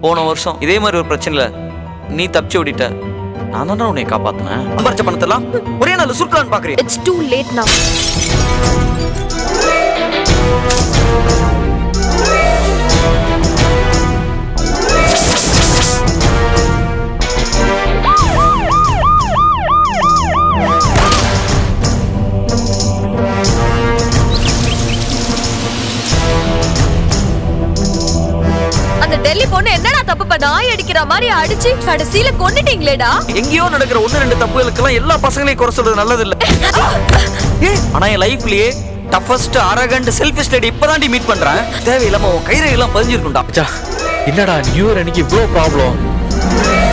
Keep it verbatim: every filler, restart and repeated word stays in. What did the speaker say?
போன வருஷம் இதே மாதிரி ஒரு பிரச்சனைல நீ தப்பிச்சு ஓடிட்ட. நான் தானே உன்னை காப்பாத்தினேன். சம்பாரிச்ச பணத்தெல்லாம் ஒரே நாள் சுருக்கலான்னு பாக்குறேன். It's too late now. Delhi பொண்ணு என்னடா தப்பு பண்ணா? நாய் அடிக்கிற மாதிரி அடிச்சு கடைசியில கொன்னுட்டீங்களேடா. எங்கேயோ நடக்கிற ஒன்னு ரெண்டு தப்புகளுக்கெல்லாம் எல்லா பசங்களையும் குறை சொல்றது நல்லது இல்ல. ஆனா என் லைஃப்லயே டஃபஸ்ட் அரகண்ட் செல்ஃபிஷ் லேடி இப்பதாண்டி மீட் பண்றேன். தேவையில்லாம உன் கைரேகை எல்லாம் பதிஞ்சிருக்கும்டா. என்னடா நியூ இயர் அன்னைக்கு இவ்வளவு ப்ராப்ளம்?